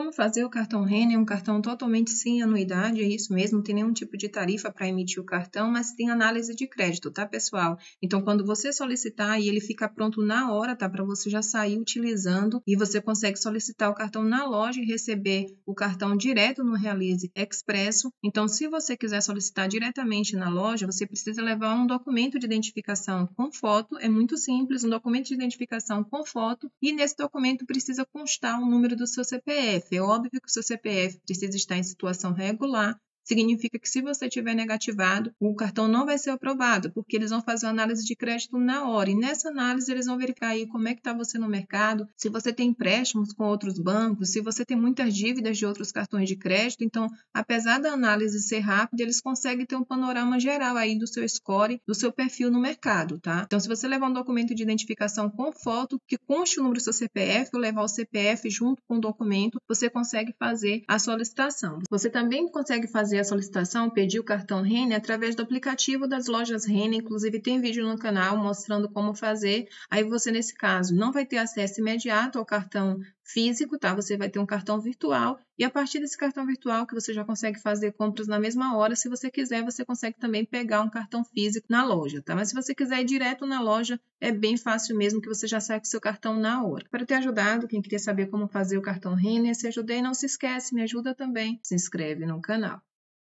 como fazer o cartão Renner, um cartão totalmente sem anuidade, é isso mesmo, não tem nenhum tipo de tarifa para emitir o cartão, mas tem análise de crédito, tá, pessoal? Então, quando você solicitar e ele fica pronto na hora, tá, para você já sair utilizando e você consegue solicitar o cartão na loja e receber o cartão direto no Realize Expresso. Então, se você quiser solicitar diretamente na loja, você precisa levar um documento de identificação com foto, é muito simples, um documento de identificação com foto, e nesse documento precisa constar o número do seu CPF. É óbvio que o seu CPF precisa estar em situação regular. Significa que se você tiver negativado, o cartão não vai ser aprovado, porque eles vão fazer uma análise de crédito na hora. E nessa análise eles vão verificar aí como é que está você no mercado, se você tem empréstimos com outros bancos, se você tem muitas dívidas de outros cartões de crédito. Então, apesar da análise ser rápida, eles conseguem ter um panorama geral aí do seu score, do seu perfil no mercado, tá? Então, se você levar um documento de identificação com foto, que conste o número do seu CPF, ou levar o CPF junto com o documento, você consegue fazer a solicitação. Você também consegue fazer a solicitação, pedir o cartão Renner através do aplicativo das lojas Renner, inclusive tem vídeo no canal mostrando como fazer. Aí você, nesse caso, não vai ter acesso imediato ao cartão físico, tá? Você vai ter um cartão virtual e a partir desse cartão virtual que você já consegue fazer compras na mesma hora, se você quiser, você consegue também pegar um cartão físico na loja, tá? Mas se você quiser ir direto na loja, é bem fácil mesmo que você já sai com o seu cartão na hora. Espero ter ajudado. Quem queria saber como fazer o cartão Renner, se ajudei, não se esquece, me ajuda também. Se inscreve no canal.